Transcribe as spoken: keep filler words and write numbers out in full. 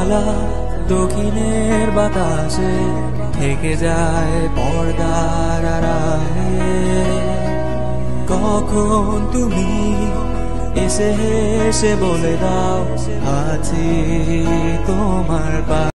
জ্বালা দক্ষিণের বাতাসে থেকে যায় পর্দার আড়ালে। কখন তুমি এসে হেসে বলে দাও আছি তোমার পাশে।